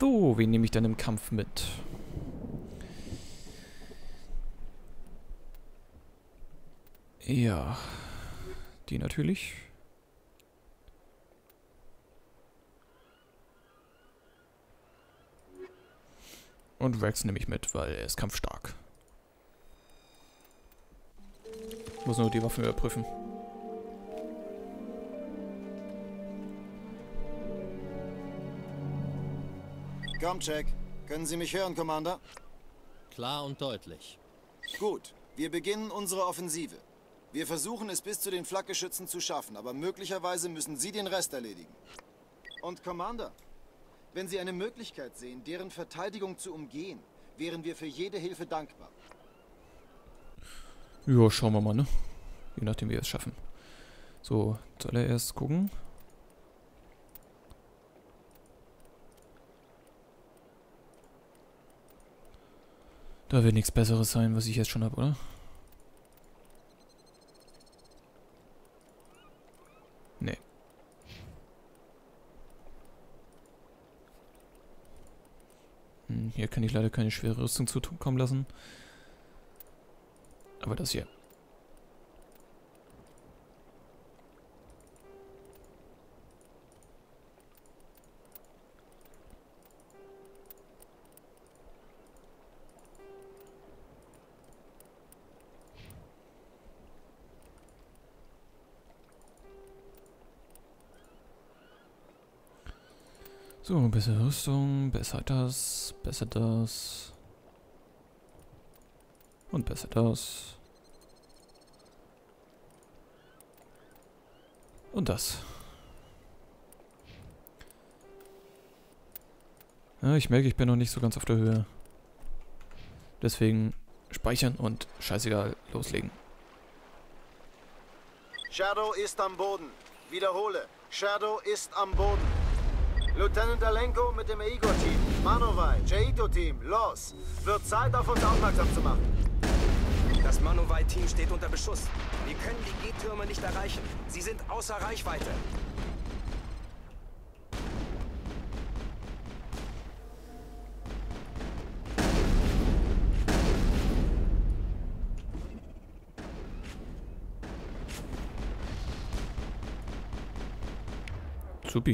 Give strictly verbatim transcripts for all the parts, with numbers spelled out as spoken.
So, wen nehme ich dann im Kampf mit? Ja, die natürlich. Und Rex nehme ich mit, weil er ist kampfstark. Muss nur die Waffen überprüfen. Comcheck. Können Sie mich hören, Commander? Klar und deutlich. Gut. Wir beginnen unsere Offensive. Wir versuchen es bis zu den Flakgeschützen zu schaffen, aber möglicherweise müssen Sie den Rest erledigen. Und Commander, wenn Sie eine Möglichkeit sehen, deren Verteidigung zu umgehen, wären wir für jede Hilfe dankbar. Ja, schauen wir mal, ne? Je nachdem, wie wir es schaffen. So, zuallererst gucken. Da wird nichts Besseres sein, was ich jetzt schon habe, oder? Nee. Hm, hier kann ich leider keine schwere Rüstung zukommen lassen. Aber das hier. So, bessere Rüstung, besser das, besser das. Und besser das. Und das. Ja, ich merke, ich bin noch nicht so ganz auf der Höhe. Deswegen speichern und scheißegal, loslegen. Shadow ist am Boden. Wiederhole. Shadow ist am Boden. Lieutenant Alenko mit dem Igor-Team, Manovai, Jaito-Team, los! Wird Zeit, auf uns aufmerksam zu machen. Das Manovai-Team steht unter Beschuss. Wir können die G-Türme nicht erreichen. Sie sind außer Reichweite. Supi.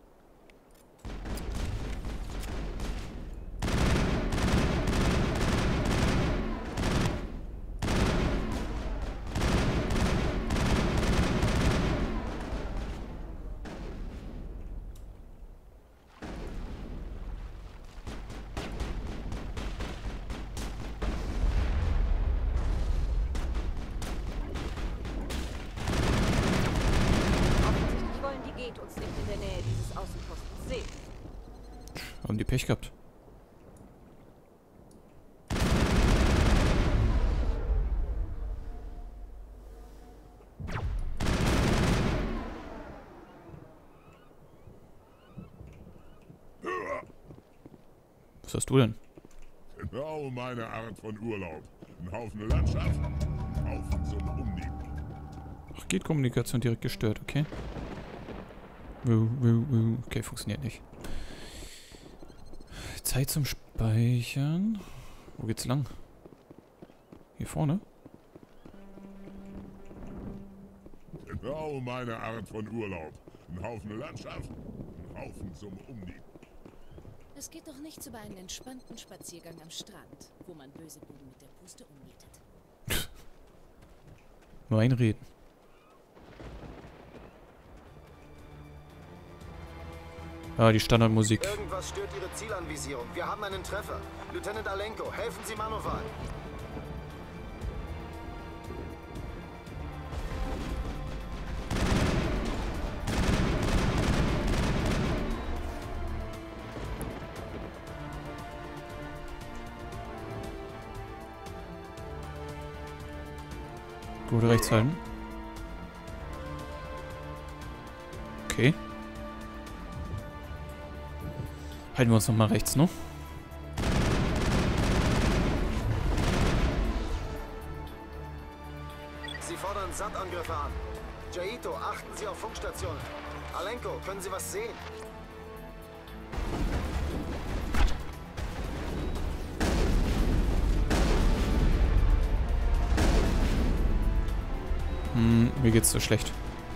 Uns nicht in der Nähe dieses Außenpostens sehen. Haben die Pech gehabt. Was hast du denn? Genau meine Art von Urlaub. Ein Haufen Landschaft, ein Haufen zum Umnieten. Ach, geht Kommunikation direkt gestört, okay. Okay, funktioniert nicht. Zeit zum Speichern. Wo geht's lang? Hier vorne? Genau meine Art von Urlaub. Ein Haufen Landschaft, ein Haufen zum Umnieten. Es geht doch nichts über einen entspannten Spaziergang am Strand, wo man böse Buben mit der Puste umnietet. Nur einreden. Ah, die Standardmusik. Irgendwas stört Ihre Zielanvisierung. Wir haben einen Treffer. Lieutenant Alenko, helfen Sie Manovai. Gut, rechts halten. Okay. Halten wir uns nochmal rechts, ne? Sie fordern Sandangriffe an. Jaito, achten Sie auf Funkstationen. Alenko, können Sie was sehen? Mir geht's so schlecht.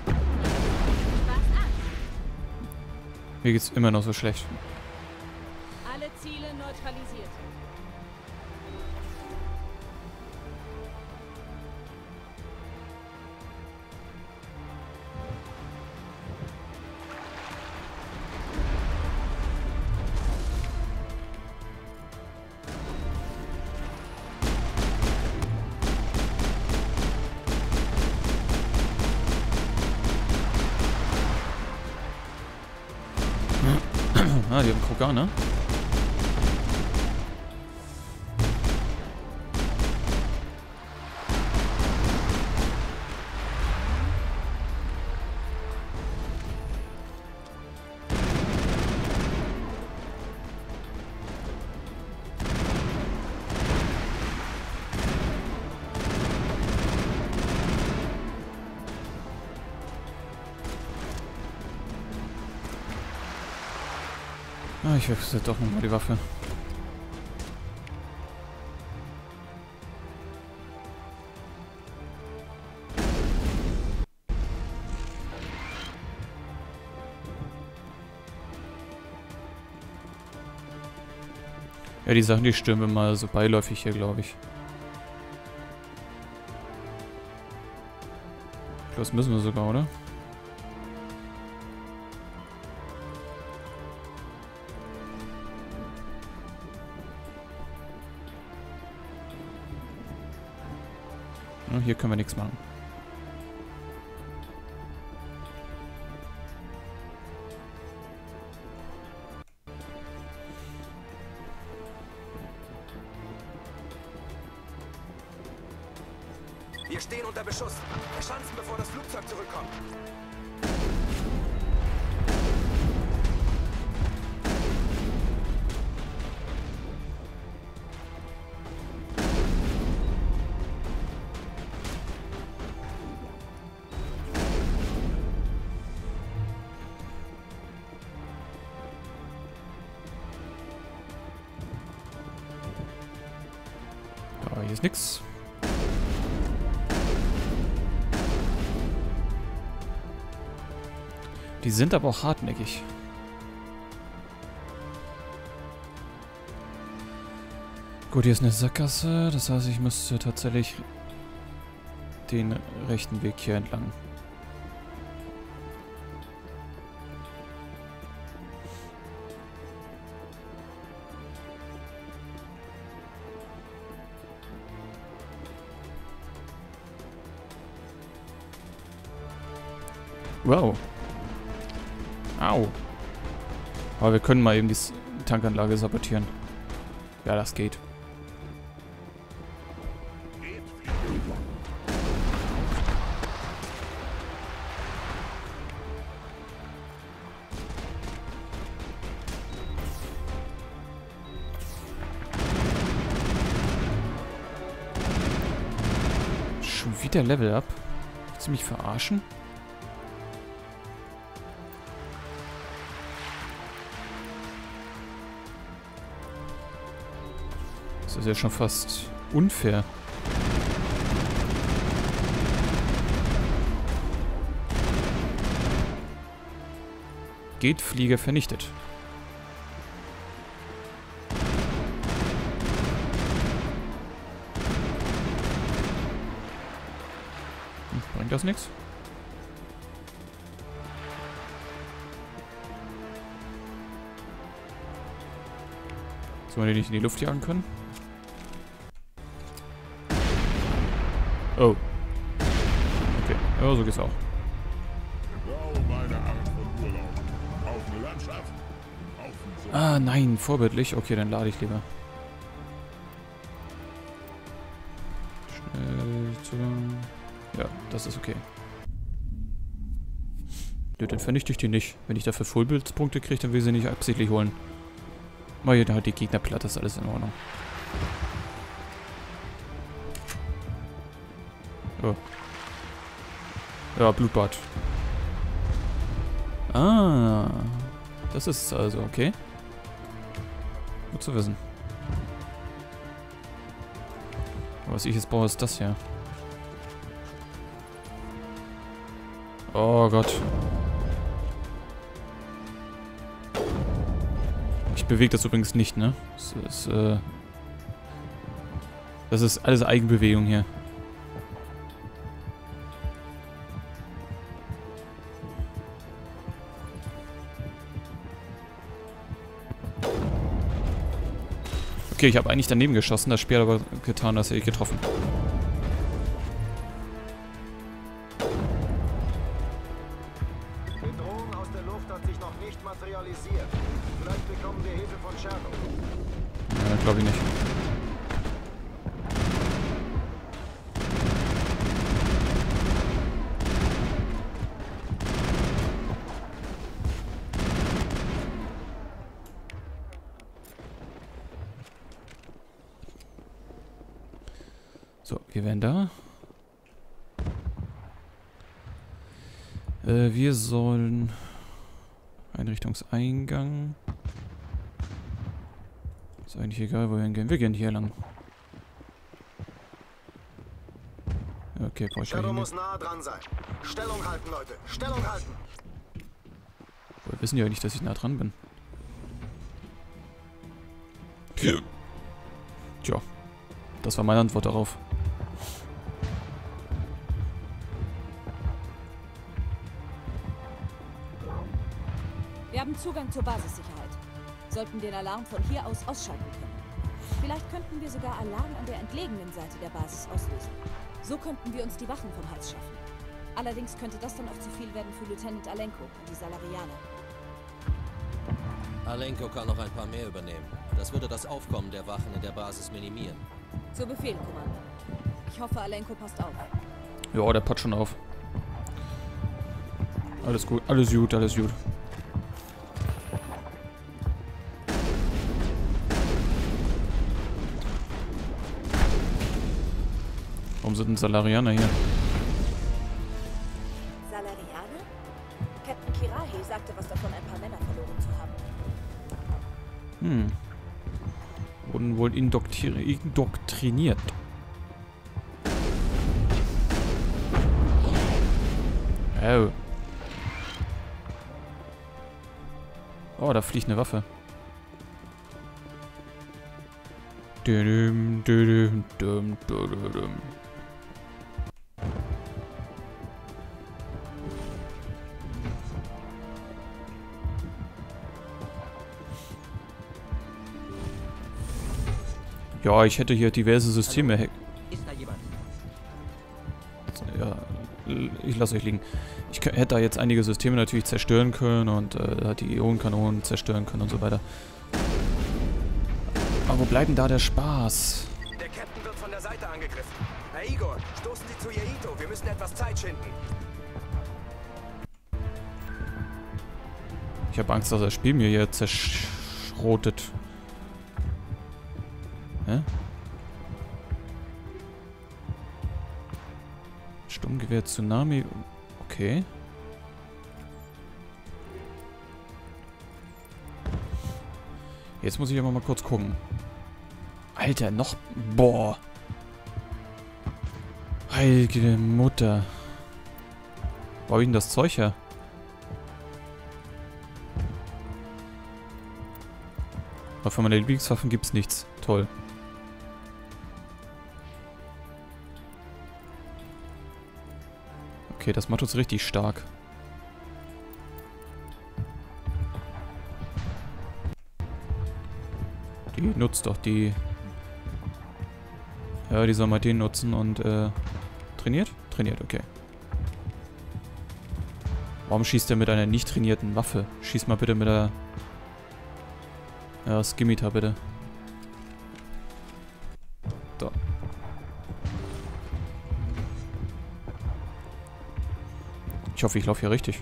Mir geht's immer noch so schlecht. Alle Ziele neutralisiert. Ah, die haben Krogan, ne? Ah, ich wechsle doch nochmal die Waffe. Ja, die Sachen, die stürmen mal so beiläufig hier, glaube ich. Das müssen wir sogar, oder? Ja, hier können wir nichts machen. Wir stehen unter Beschuss. Verschanzen, bevor das Flugzeug zurückkommt. Da, hier ist nix. Die sind aber auch hartnäckig. Gut, hier ist eine Sackgasse. Das heißt, ich müsste tatsächlich den rechten Weg hier entlang. Wow. Au. Aber wir können mal eben die Tankanlage sabotieren. Ja, das geht. Schon wieder Level Up? Willst du mich verarschen? Das ist ja schon fast unfair. Geht, Flieger vernichtet. Hm, bringt das nichts? Sollen wir die nicht in die Luft jagen können? Oh. Okay. Ja, so geht's auch. Genau meine Art von Urlaub. Auf eine Landschaft. Auf ein Ah, nein, vorbildlich. Okay, dann lade ich lieber. Schnell zu... Ja, das ist okay. Ja, dann vernichte ich die nicht. Wenn ich dafür Vollbildspunkte kriege, dann will ich sie nicht absichtlich holen. Mal hier halt die Gegner platt, ist alles in Ordnung. Oh. Ja, Blutbad. Ah. Das ist es also, okay. Gut zu wissen. Was ich jetzt brauche, ist das hier. Oh Gott. Ich bewege das übrigens nicht, ne? Das ist, äh... Das ist alles Eigenbewegung hier. Okay, ich habe eigentlich daneben geschossen, das Spiel hat aber getan, dass er getroffen. Die Drohung aus der Luft hat sich noch nicht materialisiert. Vielleicht bekommen wir Hilfe von Shadow. Ja, glaube ich nicht. So, wir werden da. Äh, wir sollen... Einrichtungseingang. Ist eigentlich egal, wo wir hingehen. Wir gehen hier lang. Okay, brauche ich Shadow hin. muss nah dran sein. Stellung halten, Leute. Stellung halten. Woher wissen die ja nicht, dass ich nah dran bin? Tja. Das war meine Antwort darauf. Wir haben Zugang zur Basissicherheit. Sollten den Alarm von hier aus ausschalten können. Vielleicht könnten wir sogar Alarm an der entlegenen Seite der Basis auslösen. So könnten wir uns die Wachen vom Hals schaffen. Allerdings könnte das dann auch zu viel werden für Lieutenant Alenko und die Salarianer. Alenko kann noch ein paar mehr übernehmen. Das würde das Aufkommen der Wachen in der Basis minimieren. Zu Befehl, Kommandeur. Ich hoffe, Alenko passt auf. Ja, der passt schon auf. Alles gut, alles gut, alles gut. Warum sind denn Salarianer hier? Salarianer? Captain Kirahi sagte was davon, ein paar Männer verloren zu haben. Hm. Wurden wohl indoktri indoktriniert. Oh. Oh, da fliegt eine Waffe. Düm, düm, düm, düm, düm. Ja, ich hätte hier diverse Systeme hack. Ist da jemand? Ja, ich lasse euch liegen. Ich hätte da jetzt einige Systeme natürlich zerstören können und äh, die Ionenkanonen zerstören können und so weiter. Aber wo bleibt denn da der Spaß? Der Captain wird von der Seite angegriffen. Herr Igor, stoßen Sie zu Yaito. Wir müssen etwas Zeit schinden. Ich habe Angst, dass das Spiel mir hier zerschrotet. Hä? Sturmgewehr Tsunami. Okay. Jetzt muss ich aber mal kurz gucken. Alter, noch... Boah. Heilige Mutter. Wo hab ich denn das Zeug her? Aber von meinen Lieblingswaffen gibt's nichts. Toll. Okay, das macht uns richtig stark. Die nutzt doch die... Ja, die soll mal den nutzen und, äh... Trainiert? Trainiert, okay. Warum schießt er mit einer nicht trainierten Waffe? Schieß mal bitte mit der... Ja, Skimitar bitte. So. Ich hoffe, ich laufe hier richtig.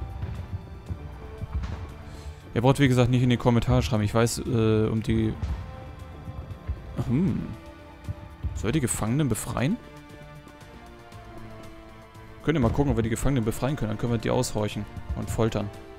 Ihr braucht, wie gesagt, nicht in die Kommentare schreiben. Ich weiß, äh, um die... Hm. Soll die Gefangenen befreien? Könnt ihr mal gucken, ob wir die Gefangenen befreien können. Dann können wir die aushorchen und foltern.